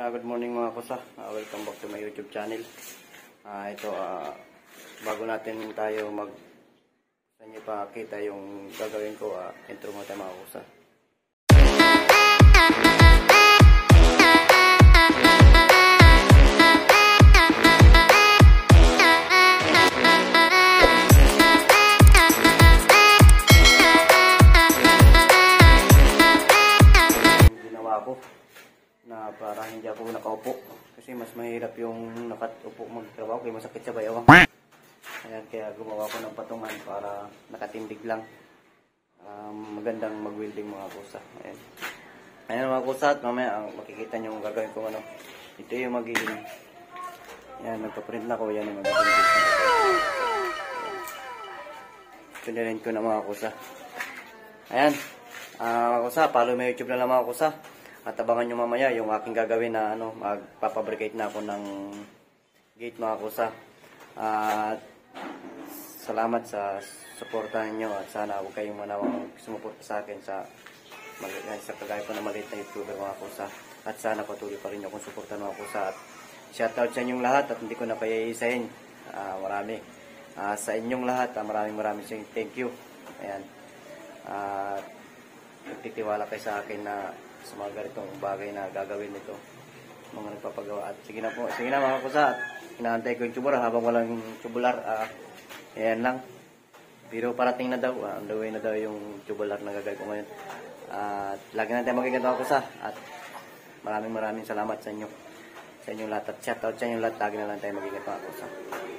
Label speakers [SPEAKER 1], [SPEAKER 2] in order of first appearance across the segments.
[SPEAKER 1] Good morning mga kusa. Welcome back to my YouTube channel. Bago natin tayo sa inyo pakita yung gagawin ko, intro mo tayo mga kusa. Na para hindi ako nakaupo kasi mas mahirap yung nakaupo magtrabaho kaya masakit sa bayawang. Ayan, kaya gumawa ko ng patungan para nakatindig lang. Magandang mag-welding mga kusa. Ayan mga kusa, at mamaya makikita nyo yung gagawin ko ano. Ito yung magiging, ayan, nagpa-print na ko, yan yung magiging. Sundarin ko na mga kusa. Ayan, mga kusa, follow my YouTube na lang mga kusa. At abangan nyo mamaya yung aking gagawin na magpapabricate na ako ng gate mga kusa. At salamat sa suportahan nyo at sana huwag kayong manawang sumuporta sa akin sa kagaya ko na maliit na YouTuber mga kusa. At sana patuloy pa rin akong suportahan mga kusa. At shoutout sa inyong lahat at hindi ko na paiisahin. Marami. Sa inyong lahat, maraming thank you. Ayan. At nagtitiwala kayo sa akin na sa mga ganitong bagay na gagawin nito mga nagpapagawa. At sige na mga kusa, inaantay ko yung tubular habang walang tubular. Ayan lang, pero parating na daw, on the way na daw yung tubular na gagawin ko ngayon. At lagi natin magiging mga kusa at maraming salamat sa inyong lahat at shoutout sa inyong lahat. Lagi na lang tayo magiging mga kusa.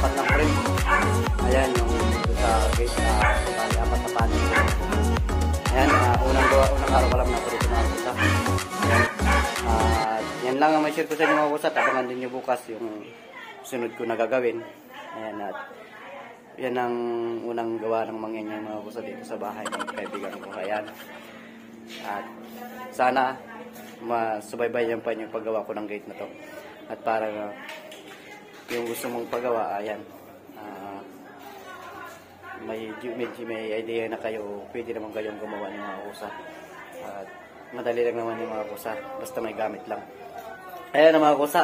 [SPEAKER 1] apat ng frame. Ayan, yung sa gate na bali apat na panel. Ayan, unang araw pa lang na ako dito mga kusa. Yan lang ang may share ko sa inyo mga kusa. Tabangan din nyo bukas yung sunod ko na gagawin. Ayan, at yan ang unang gawa ng mangyan mga kusa dito sa bahay ng kaibigan ko. Ayan. At sana masubaybayan pa yung paggawa ko ng gate na to. At para yung gusto mong paggawa, ayan, medyo may idea na kayo, pwede naman kayong gumawa ng mga kusa. At madali lang naman yung mga kusa, basta may gamit lang. Ayan mga kusa,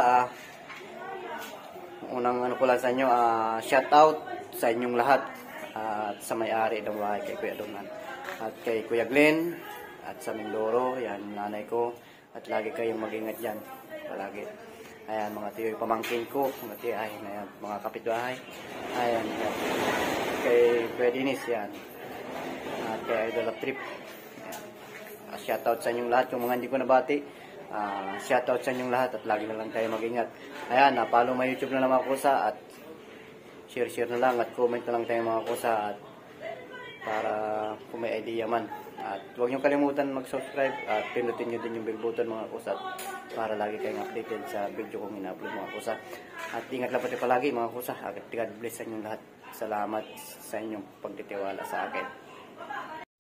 [SPEAKER 1] unang ano ko lang sa inyo, shout out sa inyong lahat, at sa may-ari ng bahay kay Kuya Dongan, at kay Kuya Glenn, at sa Mindoro, yan nanay ko, at lagi kayong mag-ingat dyan, palagi. Ayan, mga tiyo, pamangkin ko, mga tiyo, ayan, mga kapitbahay. Ayan, yan. Kay Kuya Dinis, yan. At kay Idol of Trip. Ayan. Shoutout sa inyong lahat, yung mga hindi ko nabati. Shoutout sa inyong lahat, at lagi na lang tayo mag-ingat. Ayan, follow my YouTube na lang mga kusa, at share na lang, at comment na lang tayo mga kusa, at para kung may idea man. At huwag niyong kalimutan mag-subscribe at pindutin niyo din yung bell button mga kusa para lagi kayong updated sa video kong ina-upload mga kusa. At ingat lang pati palagi mga kusa. At God bless sa inyong lahat. Salamat sa inyong pagtitiwala sa akin.